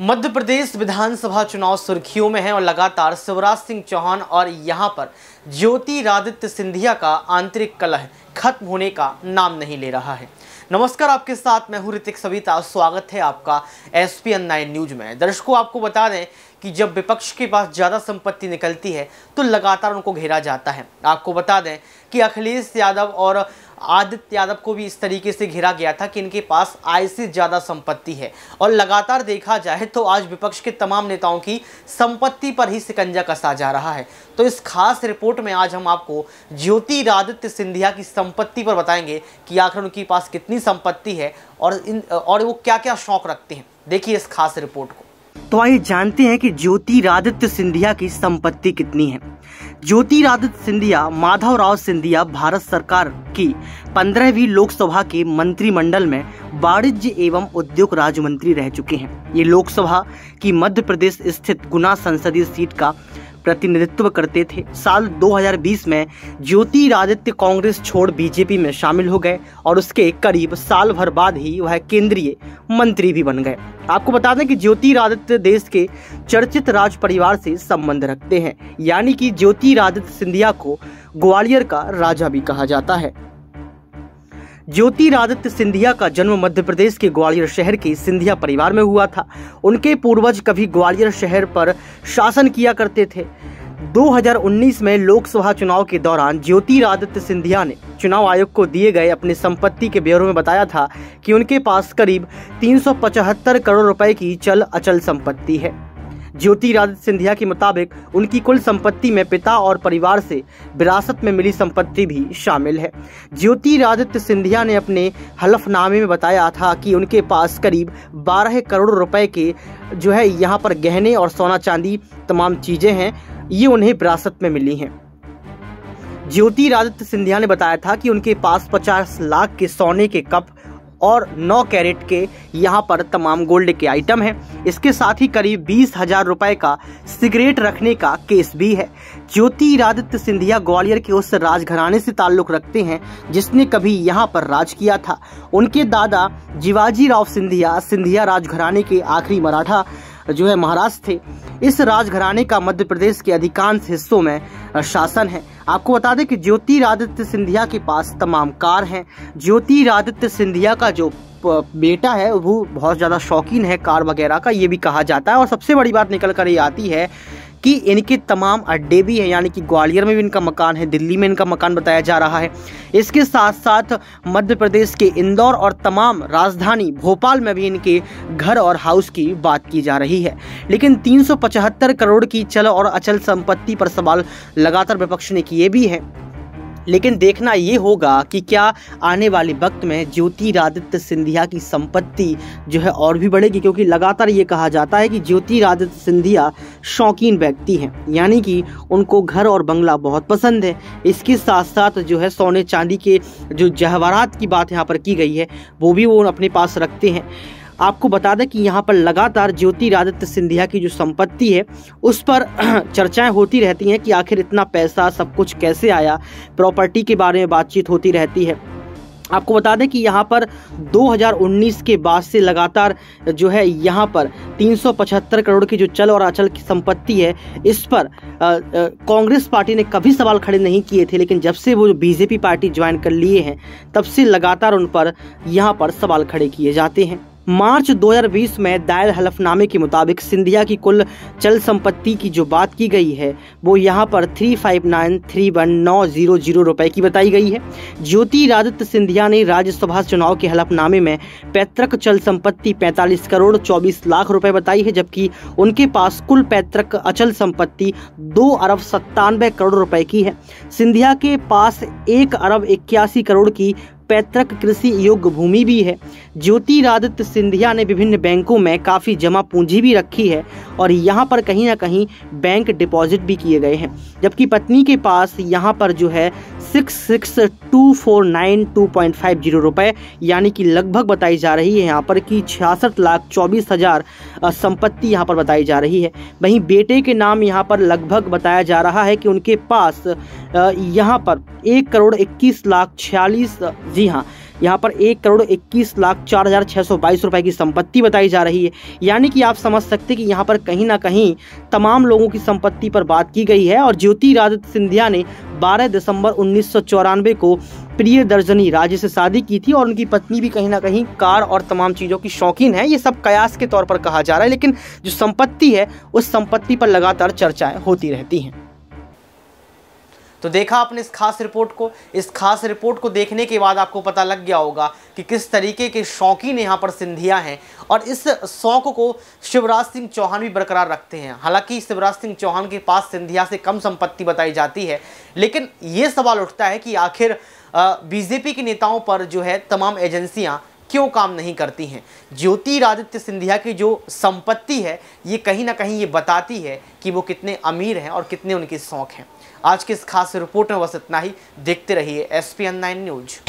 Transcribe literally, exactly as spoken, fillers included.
मध्य प्रदेश विधानसभा चुनाव सुर्खियों में है और लगातार शिवराज सिंह चौहान और यहां पर ज्योतिरादित्य सिंधिया का आंतरिक कलह खत्म होने का नाम नहीं ले रहा है। नमस्कार, आपके साथ मैं हूं ऋतिक सविता। स्वागत है आपका S P N nine news में। दर्शकों, आपको बता दें कि जब विपक्ष के पास ज़्यादा संपत्ति निकलती है तो लगातार उनको घेरा जाता है। आपको बता दें कि अखिलेश यादव और आदित्य यादव को भी इस तरीके से घेरा गया था कि इनके पास आय से ज़्यादा संपत्ति है। और लगातार देखा जाए तो आज विपक्ष के तमाम नेताओं की संपत्ति पर ही शिकंजा कसा जा रहा है। तो इस खास रिपोर्ट में आज हम आपको ज्योतिरादित्य सिंधिया की संपत्ति पर बताएंगे कि आखिर उनके पास कितनी संपत्ति है और इन और वो क्या क्या शौक रखते हैं। देखिए इस खास रिपोर्ट को। तो आइए जानते हैं कि ज्योतिरादित्य सिंधिया की संपत्ति कितनी है। ज्योतिरादित्य सिंधिया माधवराव सिंधिया भारत सरकार की पंद्रहवीं लोकसभा के मंत्रिमंडल में वाणिज्य एवं उद्योग राज्य मंत्री रह चुके हैं। ये लोकसभा की मध्य प्रदेश स्थित गुना संसदीय सीट का प्रतिनिधित्व करते थे। साल दो हज़ार बीस में ज्योतिरादित्य कांग्रेस छोड़ बीजेपी में शामिल हो गए और उसके करीब साल भर बाद ही वह केंद्रीय मंत्री भी बन गए। आपको बता दें कि ज्योतिरादित्य देश के चर्चित राज परिवार से संबंध रखते हैं, यानी कि ज्योतिरादित्य सिंधिया को ग्वालियर का राजा भी कहा जाता है। ज्योतिरादित्य सिंधिया का जन्म मध्य प्रदेश के ग्वालियर शहर के सिंधिया परिवार में हुआ था। उनके पूर्वज कभी ग्वालियर शहर पर शासन किया करते थे। दो हज़ार उन्नीस में लोकसभा चुनाव के दौरान ज्योतिरादित्य सिंधिया ने चुनाव आयोग को दिए गए अपनी संपत्ति के ब्यौरे में बताया था कि उनके पास करीब तीन सौ पचहत्तर करोड़ रुपए की चल अचल संपत्ति है। ज्योतिरादित्य सिंधिया के मुताबिक उनकी कुल संपत्ति में पिता और परिवार से विरासत में मिली संपत्ति भी शामिल है। ज्योतिरादित्य सिंधिया ने अपने हलफनामे में बताया था कि उनके पास करीब बारह करोड़ रुपए के जो है यहाँ पर गहने और सोना चांदी तमाम चीजें हैं, ये उन्हें विरासत में मिली हैं। ज्योतिरादित्य सिंधिया ने बताया था कि उनके पास पचास लाख के सोने के कप और नौ कैरेट के यहाँ पर तमाम गोल्ड के आइटम हैं। इसके साथ ही करीब बीस हजार रुपए का सिगरेट रखने का केस भी है। ज्योतिरादित्य सिंधिया ग्वालियर के उस राजघराने से ताल्लुक रखते हैं जिसने कभी यहाँ पर राज किया था। उनके दादा जिवाजी राव सिंधिया सिंधिया राजघराने के आखिरी मराठा जो है महाराज थे। इस राजघराने का मध्य प्रदेश के अधिकांश हिस्सों में शासन है। आपको बता दें कि ज्योतिरादित्य सिंधिया के पास तमाम कार हैं। ज्योतिरादित्य सिंधिया का जो बेटा है वो बहुत ज़्यादा शौकीन है कार वगैरह का, ये भी कहा जाता है। और सबसे बड़ी बात निकल कर ये आती है कि इनके तमाम अड्डे भी हैं, यानी कि ग्वालियर में भी इनका मकान है, दिल्ली में इनका मकान बताया जा रहा है। इसके साथ साथ मध्य प्रदेश के इंदौर और तमाम राजधानी भोपाल में भी इनके घर और हाउस की बात की जा रही है। लेकिन तीन सौ पचहत्तर करोड़ की चल और अचल संपत्ति पर सवाल लगातार विपक्ष ने किए भी हैं। लेकिन देखना ये होगा कि क्या आने वाले वक्त में ज्योतिरादित्य सिंधिया की संपत्ति जो है और भी बढ़ेगी, क्योंकि लगातार ये कहा जाता है कि ज्योतिरादित्य सिंधिया शौकीन व्यक्ति हैं, यानी कि उनको घर और बंगला बहुत पसंद है। इसके साथ साथ जो है सोने चांदी के जो जवाहरात की बात यहाँ पर की गई है वो भी वो अपने पास रखते हैं। आपको बता दें कि यहाँ पर लगातार ज्योतिरादित्य सिंधिया की जो संपत्ति है उस पर चर्चाएं होती रहती हैं कि आखिर इतना पैसा सब कुछ कैसे आया, प्रॉपर्टी के बारे में बातचीत होती रहती है। आपको बता दें कि यहाँ पर दो हज़ार उन्नीस के बाद से लगातार जो है यहाँ पर तीन सौ पचहत्तर करोड़ की जो चल और अचल की संपत्ति है इस पर कांग्रेस पार्टी ने कभी सवाल खड़े नहीं किए थे, लेकिन जब से वो बीजेपी पार्टी ज्वाइन कर लिए हैं तब से लगातार उन पर यहाँ पर सवाल खड़े किए जाते हैं। मार्च दो हज़ार बीस में दायर हलफनामे के मुताबिक सिंधिया की कुल चल संपत्ति की जो बात की गई है वो यहाँ पर three five nine three one नौ जीरो जीरो रुपए की बताई गई है। ज्योतिरादित्य सिंधिया ने राज्यसभा चुनाव के हलफनामे में पैतृक चल संपत्ति पैंतालीस करोड़ चौबीस लाख रुपए बताई है, जबकि उनके पास कुल पैतृक अचल संपत्ति दो अरब सत्तानवे करोड़ रुपए की है। सिंधिया के पास एक अरब इक्यासी करोड़ की पैतृक कृषि योग्य भूमि भी है। ज्योतिरादित्य सिंधिया ने विभिन्न बैंकों में काफ़ी जमा पूंजी भी रखी है और यहाँ पर कहीं ना कहीं बैंक डिपॉजिट भी किए गए हैं, जबकि पत्नी के पास यहाँ पर जो है six six two four nine two point five zero रुपये यानी कि लगभग बताई जा रही है यहाँ पर कि छियासठ लाख चौबीस हज़ार संपत्ति यहाँ पर बताई जा रही है। वहीं बेटे के नाम यहाँ पर लगभग बताया जा रहा है कि उनके पास यहाँ पर एक करोड़ इक्कीस लाख छियालीस जी हाँ यहाँ पर एक करोड़ इक्कीस लाख चार हजार छः सौ बाईस रुपए की संपत्ति बताई जा रही है। यानी कि आप समझ सकते कि यहाँ पर कहीं ना कहीं तमाम लोगों की संपत्ति पर बात की गई है। और ज्योतिरादित्य सिंधिया ने बारह दिसंबर उन्नीस सौ चौरानवे को प्रियदर्शनी राजे से शादी की थी और उनकी पत्नी भी कहीं ना कहीं कार और तमाम चीज़ों की शौकीन है। ये सब कयास के तौर पर कहा जा रहा है, लेकिन जो संपत्ति है उस संपत्ति पर लगातार चर्चाएं होती रहती हैं। तो देखा आपने इस खास रिपोर्ट को। इस खास रिपोर्ट को देखने के बाद आपको पता लग गया होगा कि किस तरीके के शौकीन यहाँ पर सिंधिया हैं और इस शौक को शिवराज सिंह चौहान भी बरकरार रखते हैं। हालांकि शिवराज सिंह चौहान के पास सिंधिया से कम संपत्ति बताई जाती है, लेकिन ये सवाल उठता है कि आखिर बीजेपी के नेताओं पर जो है तमाम एजेंसियां क्यों काम नहीं करती हैं। ज्योतिरादित्य सिंधिया की जो संपत्ति है ये कहीं ना कहीं ये बताती है कि वो कितने अमीर हैं और कितने उनके शौक हैं। आज के इस खास रिपोर्ट में बस इतना ही। देखते रहिए S P N nine news.